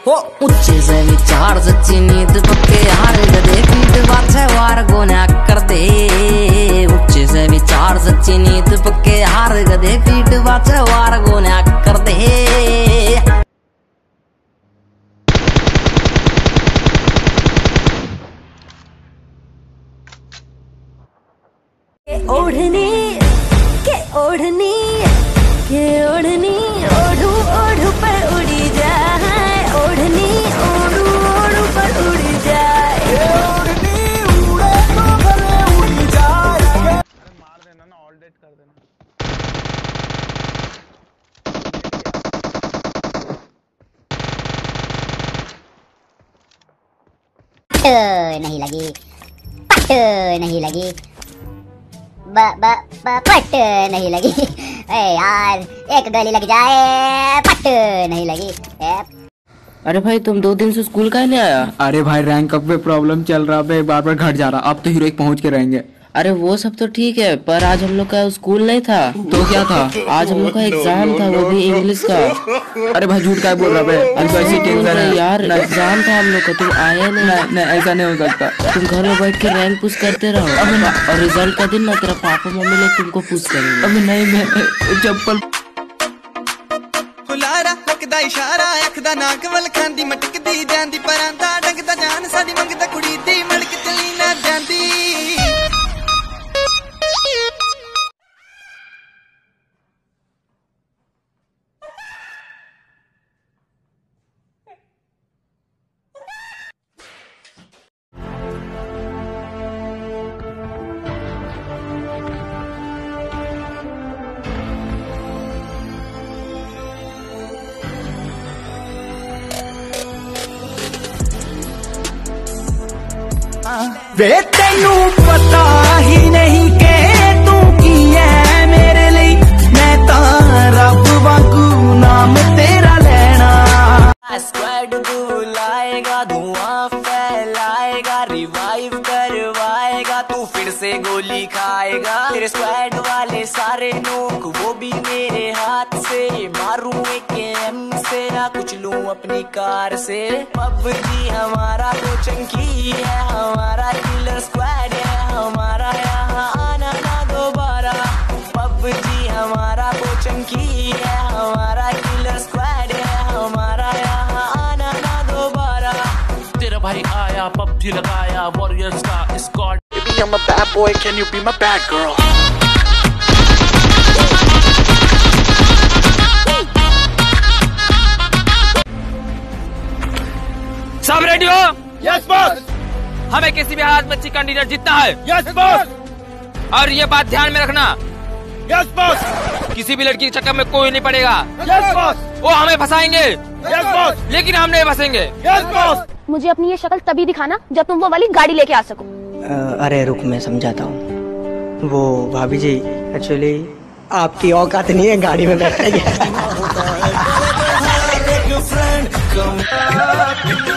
हो ऊंचे से विचार सच्ची नींद पक्के हार गदे पीठ बाछे वार गोना कर दे। ऊंचे से विचार सच्ची नींद पक्के हार गदे पीठ बाछे वार गोना कर दे। ओढ़नी के ओढ़नी के ओढ़नी ओढ़ू ओढ़ू पर उड़ी जाए। ओढ़नी ओढ़ू ओढ़ू पर उड़ी जाए। ओढ़नी उड़े तो भले उड़ी जाए। अरे मार देना ना, ऑल डेट कर देना। नहीं लगी, पट नहीं लगी, पट नहीं लगी। यार एक गोली लग जाए, पट नहीं लगी। अरे भाई तुम 2 दिन से स्कूल काहे नहीं आया? अरे भाई रैंक अप पे प्रॉब्लम चल रहा है, बार बार घट जा रहा। अब तो हीरोइक पहुंच के रहेंगे। अरे वो सब तो ठीक है, पर आज हम लोग का स्कूल नहीं था। तो क्या था? आज हम लोग का एग्जाम था, वो भी इंग्लिश का। अरे भाई झूठ क्या बोल रहा है? ऐसी टेंशन है यार, एग्जाम था हम लोग का, तुम आए नहीं। ऐसा नहीं हो सकता। तुम घर में बैठ के रैंक पुश करते रहो, और रिजल्ट का दिन ना तेरा पापा मम्मी लोग तुमको पुश करेंगे। अबे नहीं, मैं चप्पल हुलारा लगदा इशारा अख दा नाक वल खांदी मटकदी जांदी परांदा डंगदा जान साडी मंगदा कुड़ी दी मड़क चली ना जांदी। वे तेनू पता ही नहीं के तू की है मेरे लिए, मैं तां रब वांगू नाम तेरा लेना। स्क्वाड बुलाएगा, धुआं फैलाएगा, रिवाइव करवाएगा, तू फिर से गोली खाएगा। तेरे स्क्वाड वाले सारे नोक वो भी मेरे हाथ से, मारूं एक एम से ना कुछ लूं अपनी कार से। पबजी हमारा तो चंकी है, हमारा किलर स्क्वाड है, हमारा यहाँ आना ना दोबारा। पबजी हमारा तो चंकी है, हमारा किलर स्क्वाड है, हमारा यहाँ आना ना दोबारा। तेरा भाई आया, पबजी लगाया, वॉरियर्स का squad. Baby, I'm a bad boy, can you be my bad girl? सब रेडी हो? Yes boss. हमें किसी भी हालत में चिकन डिनर जीतना है। Yes boss. और ये बात ध्यान में रखना, Yes boss. किसी भी लड़की के चक्कर में कोई नहीं पड़ेगा। Yes boss. वो हमें फंसाएंगे, Yes boss. लेकिन हम नहीं फंसेंगे। Yes boss. मुझे अपनी ये शक्ल तभी दिखाना जब तुम वो वाली गाड़ी लेके आ सको। अरे रुक, मैं समझाता हूँ। वो भाभी जी, एक्चुअली आपकी औकात नहीं है गाड़ी में बैठने की।